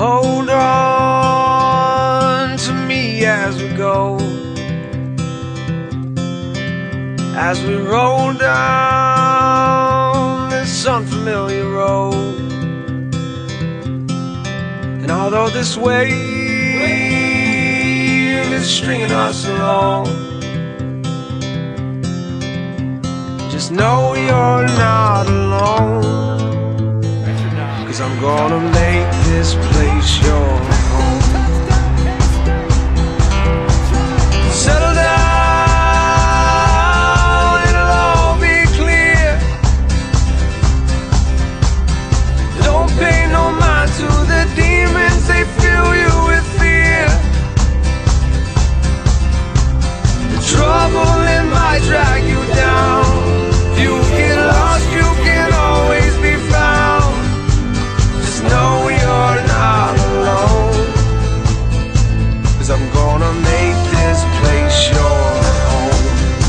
hold on to me as we go, as we roll down this unfamiliar road. And although this wave is stringing us along, just know you're not alone, 'cause I'm gonna make this place your home. Settle down, it'll all be clear. Don't pay no mind to the demons, they fill you with fear. The trouble, it might drag you down. If you get lost, you can always be found. Just know you're not alone, 'cause I'm gonna make this place your home.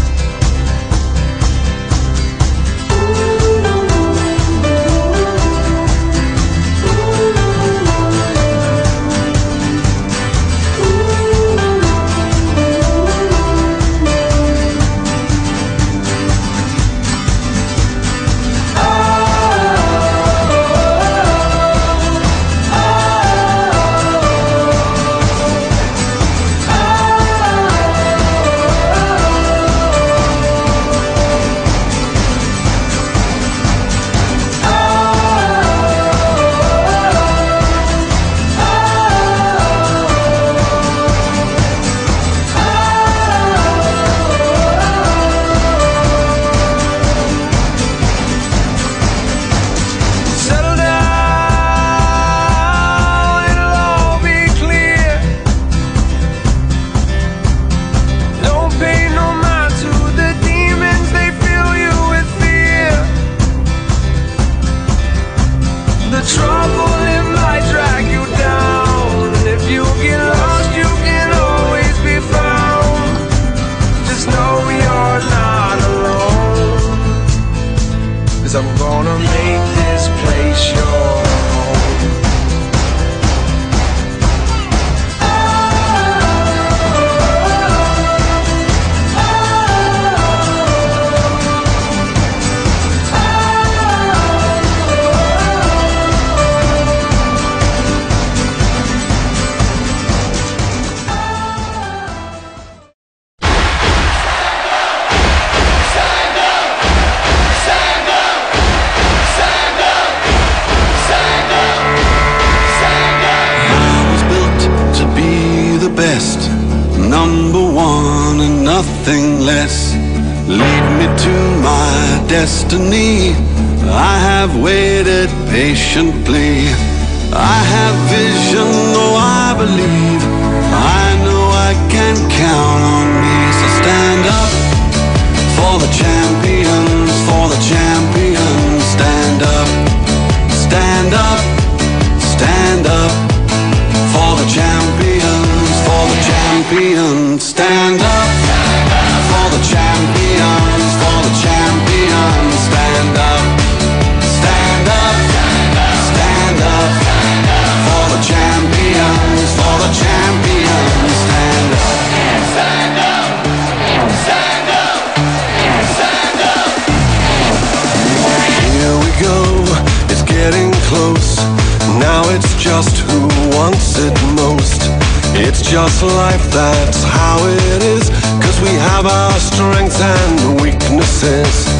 The trouble, it might drag you down, and if you get lost, you can always be found. Just know you're not alone, 'cause I'm gonna make this place your home. Number one and nothing less. Lead me to my destiny. I have waited patiently. I have vision, though I believe. I know I can count on me. So stand up for the champions, for the champions. Stand up, stand up, stand up for the champions, for the champions. Stand up for the champions, for the champions. Stand up, stand up, stand up for the champions, for the champions. Stand up, stand up, stand up, stand up. Here we go, it's getting close. Now it's just who wants it most. It's just life, that's how it is, 'cause we have our strengths and weaknesses.